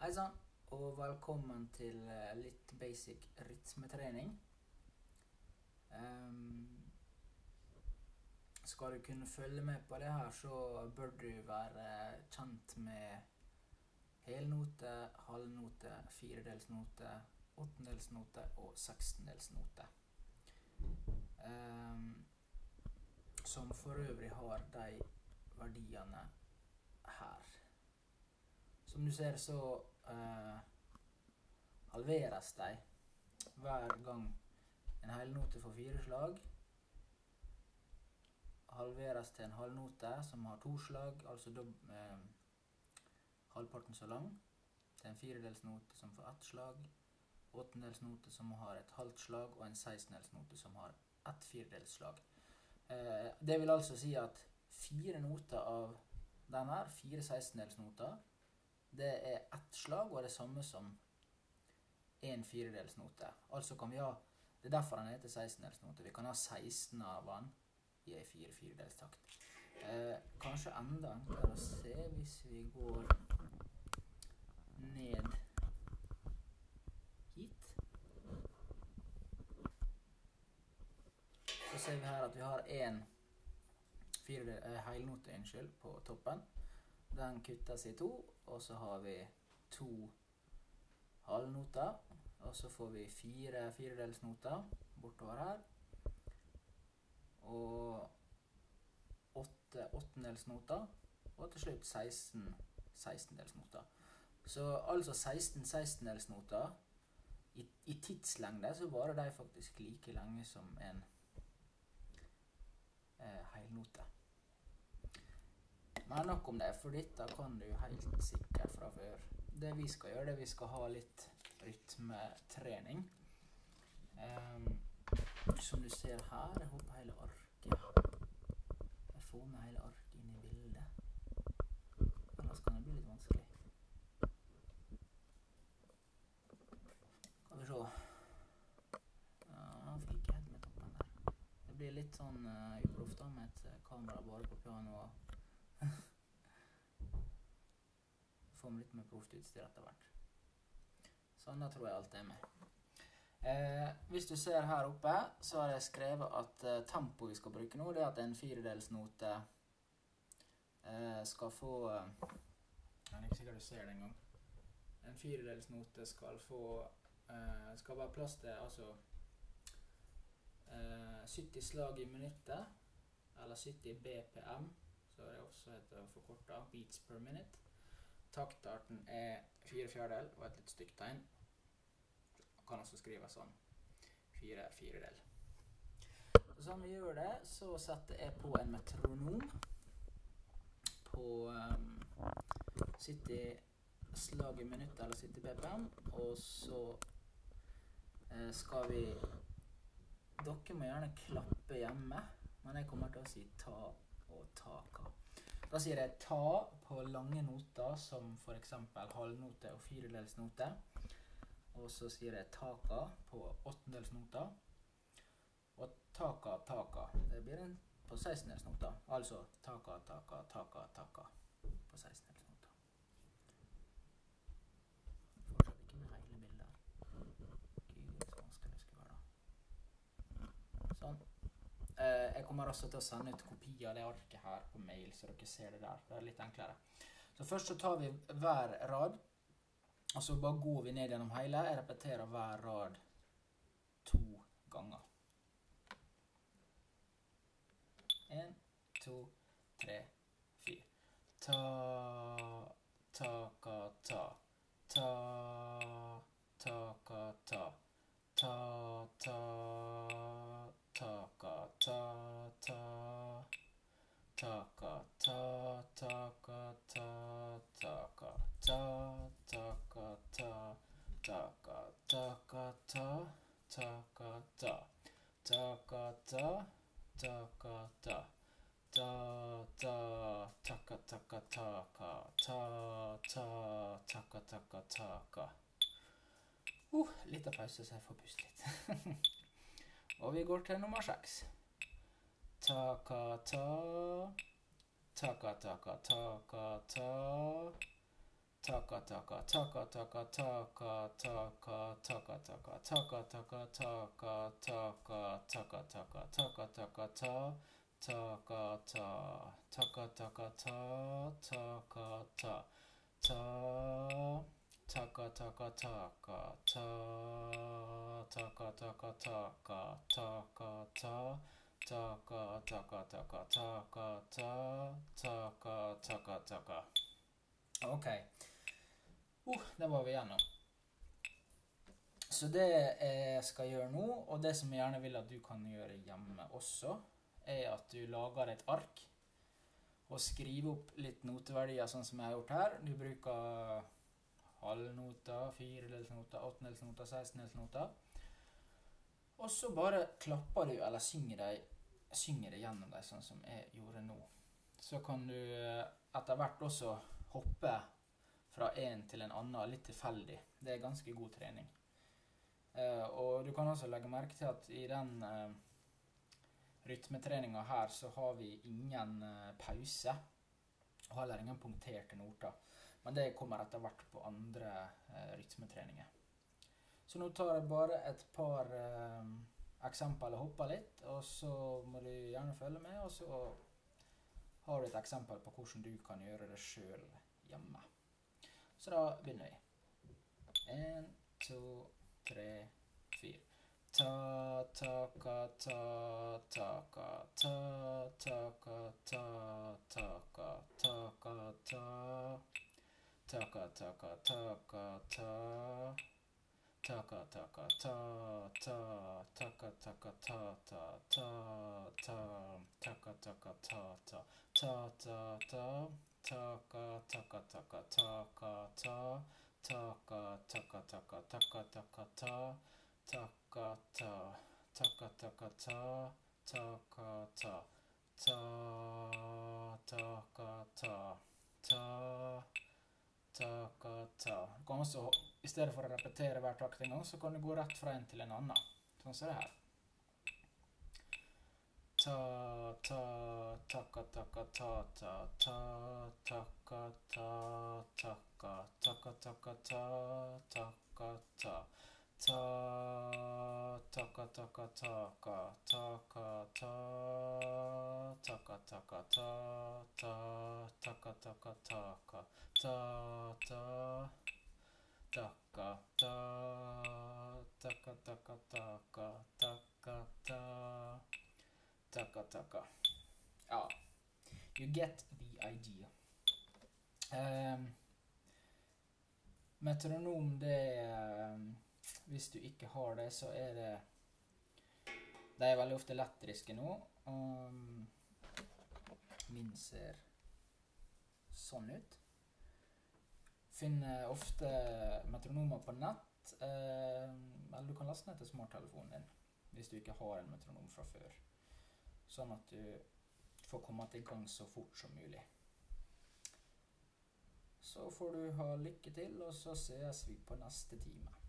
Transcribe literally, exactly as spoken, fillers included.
Hei sann, og velkommen til litt basic rytmetrening. Um, skal du kunne følge med på det her, så bør du være kjent med helnote, halvnote, firedelsnote, åttendelsnote og sekstendelsnote. Um, som for øvrig har de verdiene her. Som du ser, så uh, halveres de hver gang en helnote får fire slag. Halveres til en halvnote som har to slag, altså dob, uh, halvparten så lang. Til en firedelsnote som får ett slag. Åttendelsnote som har et halvt slag, og en sekstendelsnote som har ett firedelslag. Uh, det vil altså si at fire noter av denne her, fire sekstendelsnoter, det er ett slag, og det samme som en firedelsnote. Altså kan vi ha, det er derfor den heter sekstendelsnote, vi kan ha seksten av den i en fire firedelstakt. Eh, kanskje enda enklere å se hvis vi går ned hit. Så ser vi her at vi har en firedel, eh, helnote, unnskyld, på toppen. Den kuttes i to, og så har vi to halvnoter, og så får vi fire firedelsnoter bortover her, og åtte åttendelsnoter, og til slutt seksten sekstendelsnoter. Så altså seksten sekstendelsnoter, i, i tidslengde så varer de faktisk like lenge som en eh, helnote. Men nok om det, for dette kan du helt sikkert fra før. Det vi skal gjøre, det vi skal ha litt rytmetrening. Um, som du ser her, jeg håper hele arket. Jeg får med hele arket inn i bildet. Ellers kan det bli litt vanskelig. Kan vi se. Ja, nå fikk jeg ikke helt med toppen der. Det blir litt sånn uh, uproft da, med et kamera bare på piano og få med litt mer proft utstyr etter hvert. Sånn, da tror jeg alt er med. Eh, hvis du ser her oppe, så har jeg skrevet at eh, tempo vi skal bruke nå, det er at en firedelsnote eh, skal få eh, jeg er ikke sikkert du ser det en gang. En firedelsnote skal få eh, skal være plass til altså eh, sytti slag i minuttet, eller sytti B P M, så det også heter forkortet beats per minute. Taktarten er fire fjerdedel og et litt stygt tegn. Man kan også skrive sånn fire firedel. Så som vi gjør det, så setter jeg på en metronom på um, sytti slag i minuttet, eller sytti B P M, og så uh, skal vi, dere må gjerne klappe hjemme, men jeg kommer til å si ta og taka. Da sier jeg ta på lange noter, som for eksempel halvnote og firedelsnote. Og så sier jeg taka på åttendelsnoter. Og taka, taka. Det blir en på sekstendelsnoter. Altså taka, taka, taka, taka på sekstendelsnoter. Fortsatt ikke med hele bildet. Gud, så vanskelig det skulle være da. Sånn. Jeg kommer også til å sende ut kopi av det arket her på mail, så dere ser det der. Det er litt enklere. Så først så tar vi hver rad, og så bare går vi ned gjennom hele. Jeg repeterer hver rad to ganger. En, to, tre, fire. Ta, taka, ta. Ta, taka, ta. Ta, ta, taka, ta, ta. Taka, ta, taka, ta, taka, ta, taka, ta. Taka, taka, ta, taka, ta. Taka, ta, taka, ta. Ta, ta, taka, taka, taka. Ta, ta, taka, taka, taka. Uh, litt av pause, så jeg får puste litt. Og vi går til nummer seks. Taka, ta. Taka, taka, taka, ta. taka, taka, taka, taka, taka, taka, taka, taka, taka, taka, taka, taka, taka, taka, taka, taka, ta, taka, ta, taka, taka, ta, taka, ta, ta, taka, taka, taka, ta, taka, taka, taka, taka, ta, taka, taka, taka, taka, ta, taka, taka, taka. Ok. Uh, det var vi gjennom. Så det jeg skal gjøre nå, og det som jeg gjerne vil at du kan gjøre hjemme også, er at du lager et ark og skriver opp litt noteverdier, sånn som jeg har gjort her. Du bruker halvnoter, firedelsnoter, åttendelsnoter, sekstendelsnoter. Og så bare klapper du, eller synger deg, synger deg gjennom deg, sånn som jeg gjorde nå. Så kan du etter hvert også hoppe fra en til en annen, litt tilfeldig. Det er ganske god trening. Uh, og du kan også legge merke til at i den uh, rytmetreningen her så har vi ingen uh, pause, og heller ingen punkterte noter. Men det kommer etter hvert på andre uh, rytmetreninger. Så nå tar jeg bare et par uh, eksempler og hopper litt, og så må du gjerne følge med, og så har du et eksempel på hvordan du kan gjøre det selv hjemme. Så da begynner vi. En, to, tre, fire. Ta, taka, ta, taka, ta, taka, ta, taka, taka, ta, taka, taka, taka, ta, taka, taka, ta, ta, taka, taka, ta, ta, ta, ta, taka, taka, ta, ta, ta, ta, ta, taka, taka, taka, taka, ta, taka, taka, taka, taka, taka, ta, taka, ta, taka, taka, ta, taka, ta, ta, taka, ta, ta, taka, ta. Du kan også, i stedet for å repetere hver takt en gang, så kan du gå rett fra en til en annen. Sånn som det her. Ta, ta, taka, taka, ta, ta, ta, taka, ta, taka, taka, taka, ta, taka, ta, ta, taka, taka, taka, taka, ta, taka, taka, ta, ta, taka, taka, taka, ta, ta, taka, ta, taka, taka, taka, taka, ta, taka, taka. Ja, you get the idea. Um, metronom, det um, hvis du ikke har det, så er det de er veldig ofte elektriske nå. Um, min ser sånn ut. Finner ofte metronomer på nett, uh, eller du kan laste ned til smarttelefonen din hvis du ikke har en metronom fra før. Sånn at du får komme til gang så fort som mulig. Så får du ha lykke til, og så ses vi på neste time.